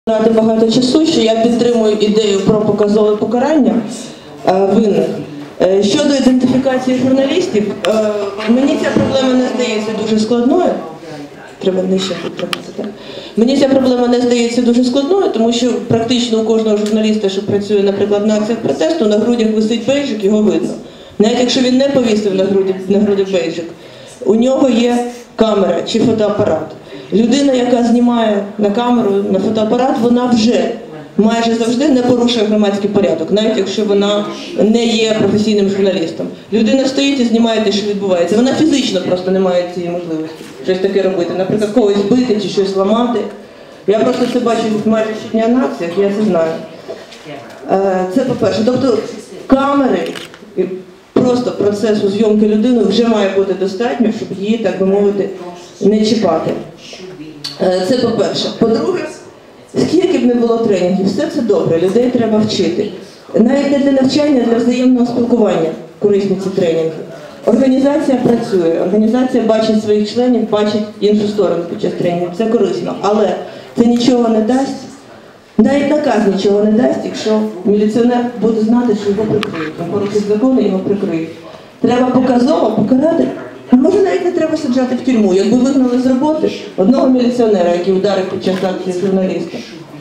Багато часу, що я підтримую ідею про показове покарання винних. Щодо ідентифікації журналістів, мені ця проблема не здається дуже складною. Треба нижче підтримати, так? Мені ця проблема не здається дуже складною, тому що практично у кожного журналіста, що працює, наприклад, на акціях протесту, на грудях висить бейджик, його видно. Навіть якщо він не повісив на груди бейджик, у нього є камера чи фотоапарат. Людина, яка знімає на камеру, на фотоапарат, вона вже майже завжди не порушує громадський порядок, навіть якщо вона не є професійним журналістом. Людина стоїть і знімає те, що відбувається. Вона фізично просто не має цієї можливості щось таке робити. Наприклад, когось бити чи щось ламати. Я просто це бачу майже щодня на акціях, я це знаю. Це по-перше. Тобто камери, просто процесу зйомки людини вже має бути достатньо, щоб її, так би мовити, не чіпати. Це по-перше. По-друге, скільки б не було тренінгів, все це добре, людей треба вчити. Навіть не для навчання, а для взаємного спілкування корисні ці тренінги. Організація працює, організація бачить своїх членів, бачить іншу сторону під час тренінгів, це корисно. Але це нічого не дасть, навіть наказ нічого не дасть, якщо міліціонер буде знати, що його прикриють. Він порушить закон і його прикриють. Треба показово покарати. А може навіть не треба саджати в тюрму. Якби вигнали з роботи одного міліціонера, який ударив під час акції журналіста.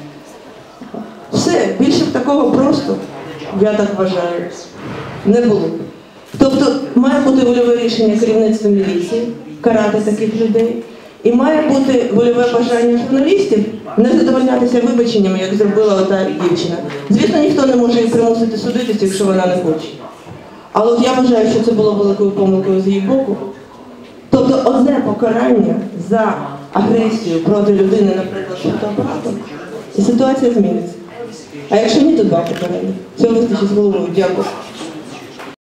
Все, більше такого просто, я так вважаю, не було. Тобто має бути вольове рішення керівництва міліції, карати таких людей. І має бути вольове бажання журналістів не задовольнятися вибаченнями, як зробила ота дівчина. Звісно, ніхто не може її примусити судитися, якщо вона не хоче. Але от я вважаю, що це було великою помилкою з її боку. Тобто одне покарання за агресію проти людини, наприклад, фотоапаратом, і ситуація зміниться. А якщо ні, то два покарання. Цього вистачить з головою. Дякую.